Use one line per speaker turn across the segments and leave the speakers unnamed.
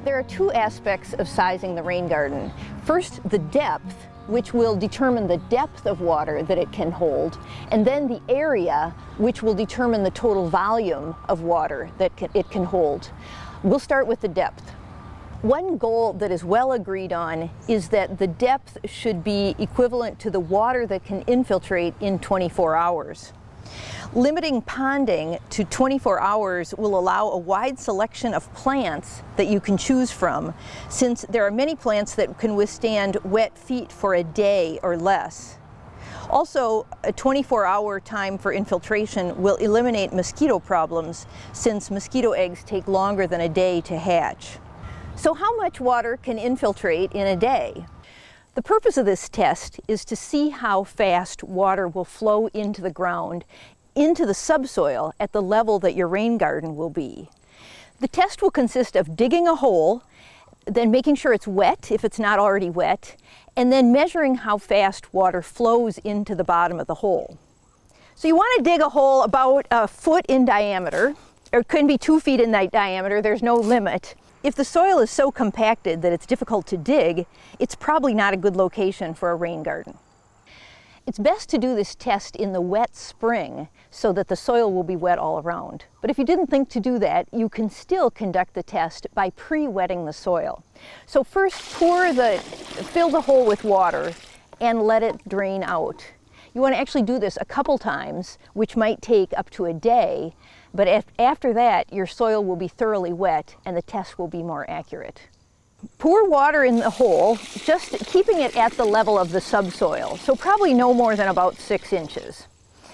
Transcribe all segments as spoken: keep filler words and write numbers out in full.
There are two aspects of sizing the rain garden. First, the depth, which will determine the depth of water that it can hold, and then the area, which will determine the total volume of water that can, it can hold. We'll start with the depth. One goal that is well agreed on is that the depth should be equivalent to the water that can infiltrate in twenty-four hours. Limiting ponding to twenty-four hours will allow a wide selection of plants that you can choose from, since there are many plants that can withstand wet feet for a day or less. Also, a twenty-four hour time for infiltration will eliminate mosquito problems, since mosquito eggs take longer than a day to hatch. So how much water can infiltrate in a day? The purpose of this test is to see how fast water will flow into the ground, into the subsoil at the level that your rain garden will be. The test will consist of digging a hole, then making sure it's wet if it's not already wet, and then measuring how fast water flows into the bottom of the hole. So you want to dig a hole about a foot in diameter, or it could be two feet in diameter, there's no limit. If the soil is so compacted that it's difficult to dig, it's probably not a good location for a rain garden. It's best to do this test in the wet spring so that the soil will be wet all around. But if you didn't think to do that, you can still conduct the test by pre-wetting the soil. So first pour the, fill the hole with water and let it drain out. You want to actually do this a couple times, which might take up to a day, but if, after that your soil will be thoroughly wet and the test will be more accurate. Pour water in the hole, just keeping it at the level of the subsoil, so probably no more than about six inches.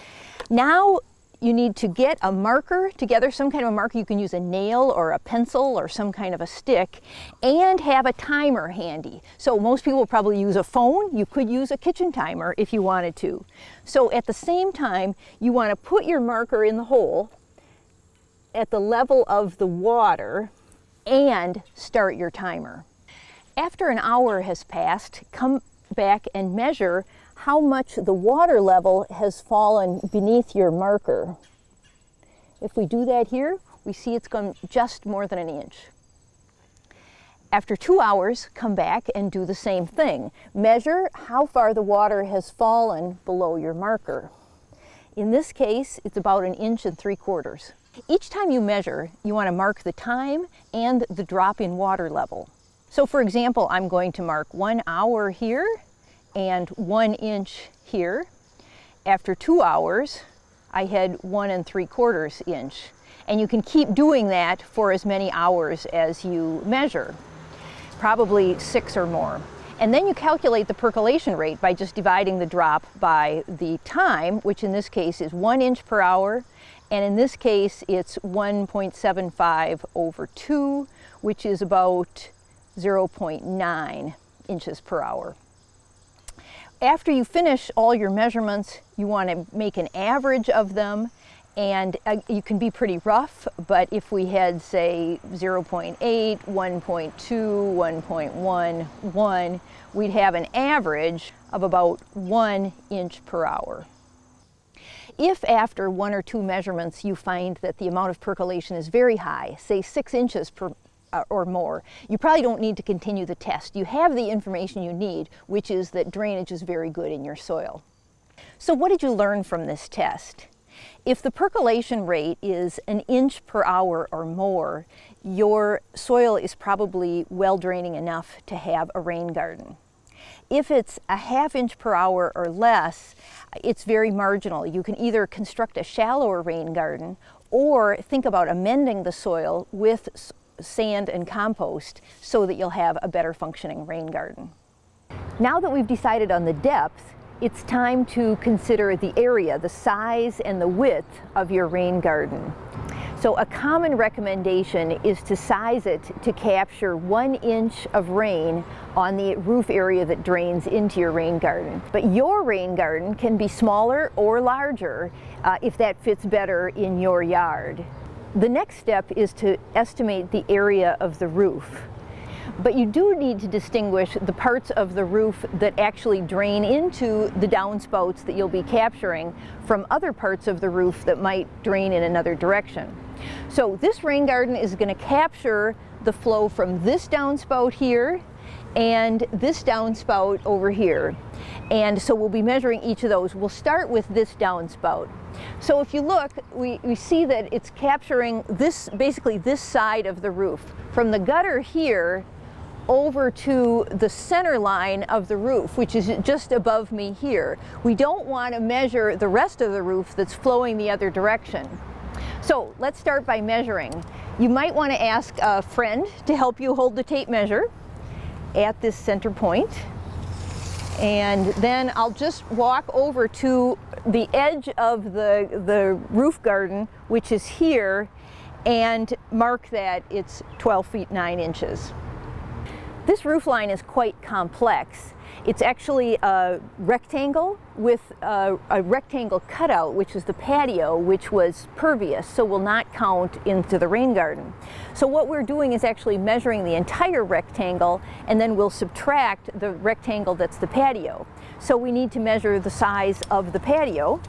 Now you need to get a marker together, some kind of a marker. You can use a nail or a pencil or some kind of a stick, and have a timer handy. So most people will probably use a phone. You could use a kitchen timer if you wanted to. So at the same time, you want to put your marker in the hole at the level of the water and start your timer. After an hour has passed, come back and measure how much the water level has fallen beneath your marker. If we do that here, we see it's gone just more than an inch. After two hours, come back and do the same thing. Measure how far the water has fallen below your marker. In this case, it's about an inch and three quarters. Each time you measure, you want to mark the time and the drop in water level. So for example, I'm going to mark one hour here and one inch here. After two hours, I had one and three quarters inch. And you can keep doing that for as many hours as you measure, probably six or more. And then you calculate the percolation rate by just dividing the drop by the time, which in this case is one inch per hour. And in this case, it's one point seven five over two, which is about zero point nine inches per hour. After you finish all your measurements, you want to make an average of them, and uh, you can be pretty rough, but if we had, say, zero point eight, one point two, one point one one, we'd have an average of about one inch per hour. If after one or two measurements you find that the amount of percolation is very high, say six inches per uh, or more, you probably don't need to continue the test. You have the information you need, which is that drainage is very good in your soil. So what did you learn from this test? If the percolation rate is an inch per hour or more, your soil is probably well draining enough to have a rain garden. If it's a half inch per hour or less, it's very marginal. You can either construct a shallower rain garden or think about amending the soil with sand and compost so that you'll have a better functioning rain garden. Now that we've decided on the depth, it's time to consider the area, the size and the width of your rain garden. So a common recommendation is to size it to capture one inch of rain on the roof area that drains into your rain garden. But your rain garden can be smaller or larger uh, if that fits better in your yard. The next step is to estimate the area of the roof. But you do need to distinguish the parts of the roof that actually drain into the downspouts that you'll be capturing from other parts of the roof that might drain in another direction. So this rain garden is going to capture the flow from this downspout here and this downspout over here. And so we'll be measuring each of those. We'll start with this downspout. So if you look, we, we see that it's capturing this, basically this side of the roof. From the gutter here over to the center line of the roof, which is just above me here. We don't want to measure the rest of the roof that's flowing the other direction. So let's start by measuring. You might want to ask a friend to help you hold the tape measure at this center point. And then I'll just walk over to the edge of the, the roof garden, which is here, and mark that it's twelve feet nine inches. This roof line is quite complex. It's actually a rectangle with a, a rectangle cutout, which is the patio, which was pervious, so will not count into the rain garden. So what we're doing is actually measuring the entire rectangle, and then we'll subtract the rectangle that's the patio. So we need to measure the size of the patio,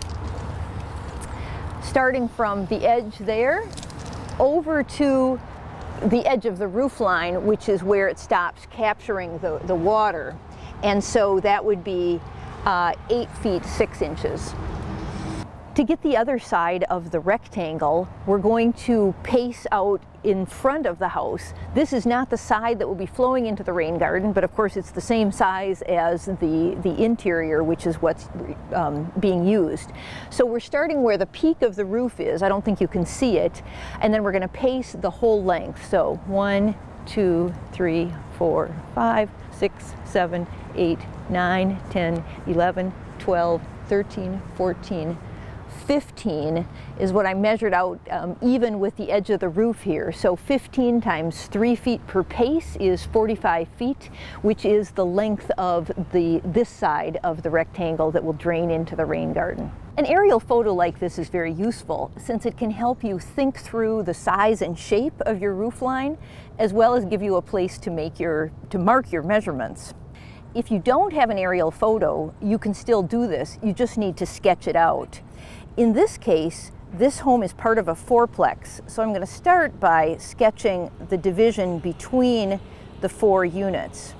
starting from the edge there over to the edge of the roof line, which is where it stops capturing the, the water. And so that would be uh, eight feet six inches. To get the other side of the rectangle, we're going to pace out in front of the house. This is not the side that will be flowing into the rain garden, but of course it's the same size as the, the interior, which is what's um, being used. So we're starting where the peak of the roof is. I don't think you can see it. And then we're going to pace the whole length. So one, two, three, four, five, six, seven, eight, nine, ten, eleven, twelve, thirteen, fourteen, fifteen is what I measured out um, even with the edge of the roof here. So fifteen times three feet per pace is forty-five feet, which is the length of the this side of the rectangle that will drain into the rain garden. An aerial photo like this is very useful since it can help you think through the size and shape of your roof line, as well as give you a place to make your to mark your measurements. If you don't have an aerial photo, you can still do this. You just need to sketch it out. In this case, this home is part of a fourplex, so I'm going to start by sketching the division between the four units.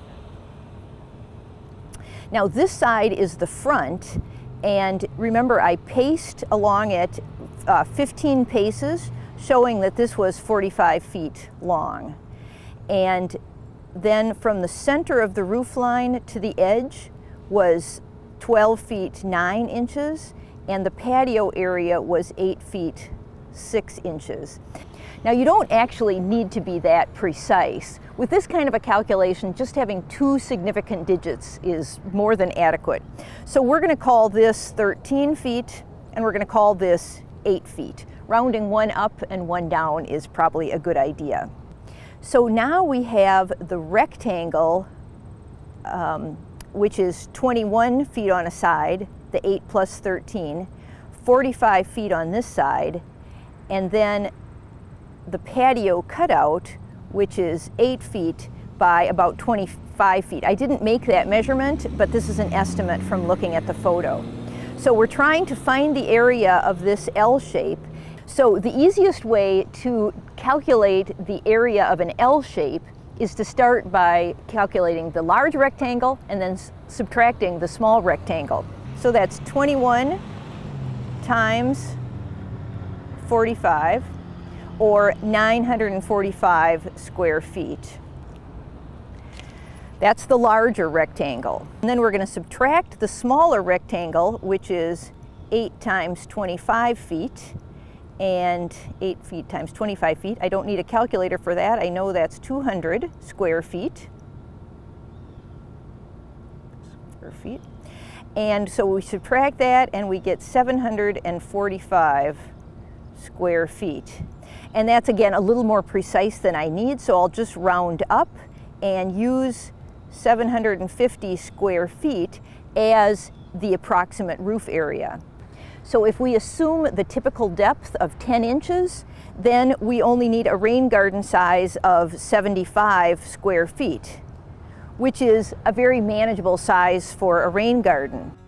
Now this side is the front, and remember I paced along it uh, fifteen paces, showing that this was forty-five feet long. And then from the center of the roof line to the edge was twelve feet nine inches, and the patio area was eight feet six inches. Now you don't actually need to be that precise. With this kind of a calculation, just having two significant digits is more than adequate. So we're going to call this thirteen feet, and we're going to call this eight feet. Rounding one up and one down is probably a good idea. So now we have the rectangle, um, which is twenty-one feet on a side, the eight plus thirteen, forty-five feet on this side, and then the patio cutout, which is eight feet by about twenty-five feet. I didn't make that measurement, but this is an estimate from looking at the photo. So we're trying to find the area of this L shape. So the easiest way to calculate the area of an L shape is to start by calculating the large rectangle and then subtracting the small rectangle. So that's twenty-one times forty-five, or nine hundred forty-five square feet. That's the larger rectangle. And then we're going to subtract the smaller rectangle, which is eight times twenty-five feet, and eight feet times twenty-five feet. I don't need a calculator for that. I know that's two hundred square feet. Square feet. And so we subtract that and we get seven hundred forty-five square feet. And that's again a little more precise than I need, so I'll just round up and use seven hundred fifty square feet as the approximate roof area. So if we assume the typical depth of ten inches, then we only need a rain garden size of seventy-five square feet, which is a very manageable size for a rain garden.